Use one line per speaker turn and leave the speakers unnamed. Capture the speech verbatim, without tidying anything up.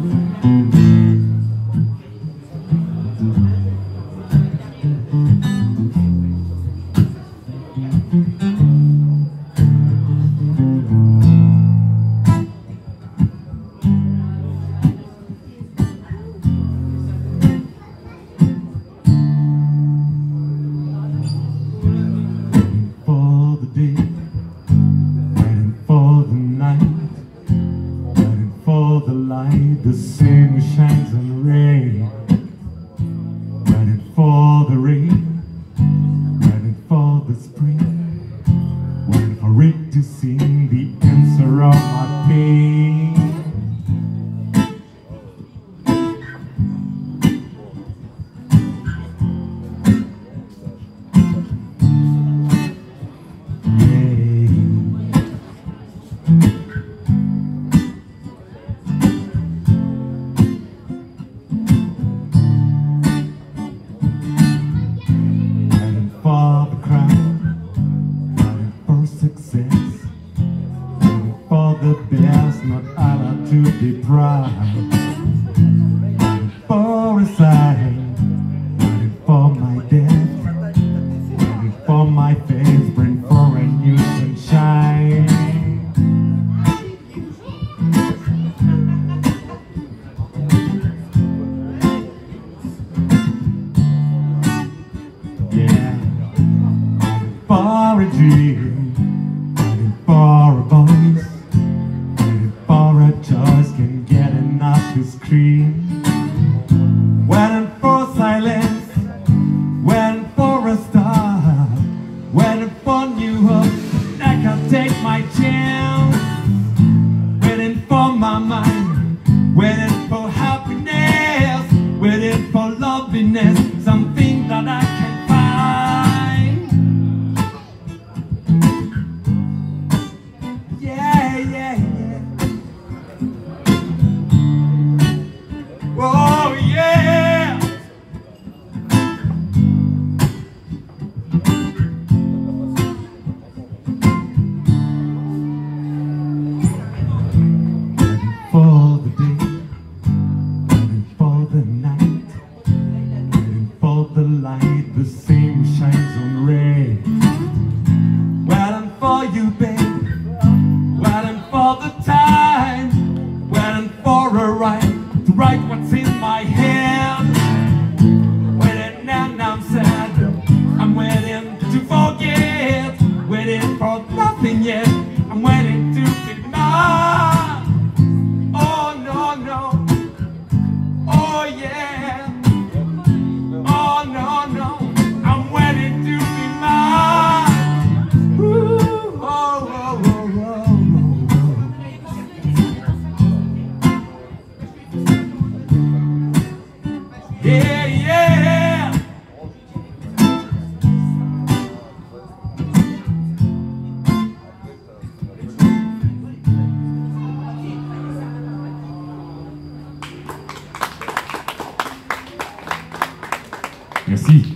The sun who shines on the rain, waiting for the rain, waiting for the spring, waiting for it to sing the answer of my pain. The best, not allowed to be proud. Waiting for a sign, waiting for my death, waiting for my face, bring for a new sunshine. Yeah, waiting for a dream, waiting for a voice, just can't get enough to scream. Waiting for silence, waiting for a star, waiting for new hope, I can take my chance. Waiting for my mind, waiting for happiness, waiting for loveliness, something that I can find. Yeah, yeah, yeah. Oh yeah! Waiting for the day, waiting for the night, waiting for the light, the same shines on rain. Waiting for you, babe, waiting for the time, waiting for a ride, to write what's in my head. Waiting and I'm sad, I'm waiting to forget, waiting for nothing yet, I'm waiting to be mine. Oh no, no, oh yeah, oh no, no, I'm waiting to be mine. Ooh, oh, oh, oh, oh, oh. Yeah, yeah. Merci.